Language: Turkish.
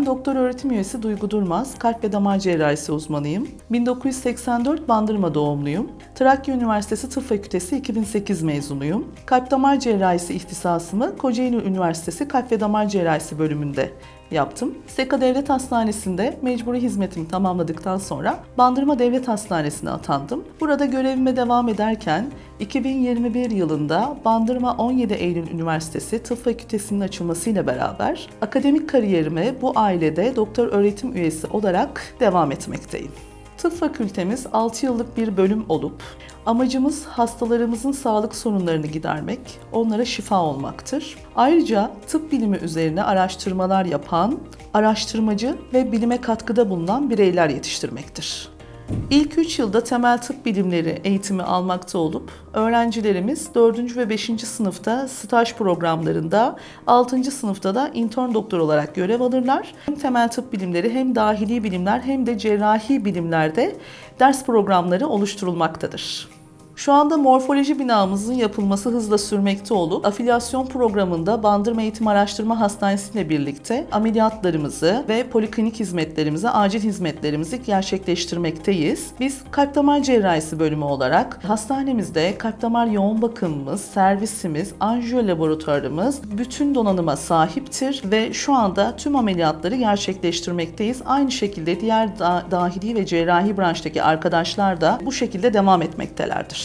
Ben doktor öğretim üyesi Duygu Durmaz, kalp ve damar cerrahisi uzmanıyım. 1984 Bandırma doğumluyum. Trakya Üniversitesi Tıp Fakültesi 2008 mezunuyum. Kalp damar cerrahisi ihtisasımı Kocaeli Üniversitesi Kalp ve Damar Cerrahisi bölümünde yaptım. SEKA Devlet Hastanesi'nde mecburi hizmetimi tamamladıktan sonra Bandırma Devlet Hastanesi'ne atandım. Burada görevime devam ederken 2021 yılında Bandırma 17 Eylül Üniversitesi Tıp Fakültesi'nin açılmasıyla beraber akademik kariyerime bu ailede doktor öğretim üyesi olarak devam etmekteyim. Tıp fakültemiz 6 yıllık bir bölüm olup amacımız hastalarımızın sağlık sorunlarını gidermek, onlara şifa olmaktır. Ayrıca tıp bilimi üzerine araştırmalar yapan, araştırmacı ve bilime katkıda bulunan bireyler yetiştirmektir. İlk 3 yılda temel tıp bilimleri eğitimi almakta olup öğrencilerimiz 4. ve 5. sınıfta staj programlarında, 6. sınıfta da intern doktor olarak görev alırlar. Hem temel tıp bilimleri hem dahili bilimler hem de cerrahi bilimlerde ders programları oluşturulmaktadır. Şu anda morfoloji binamızın yapılması hızla sürmekte olup afilyasyon programında Bandırma Eğitim Araştırma Hastanesi ile birlikte ameliyatlarımızı ve poliklinik hizmetlerimizi, acil hizmetlerimizi gerçekleştirmekteyiz. Biz kalp damar cerrahisi bölümü olarak hastanemizde kalp damar yoğun bakımımız, servisimiz, anjiyo laboratuvarımız bütün donanıma sahiptir ve şu anda tüm ameliyatları gerçekleştirmekteyiz. Aynı şekilde diğer dahili ve cerrahi branştaki arkadaşlar da bu şekilde devam etmektelerdir.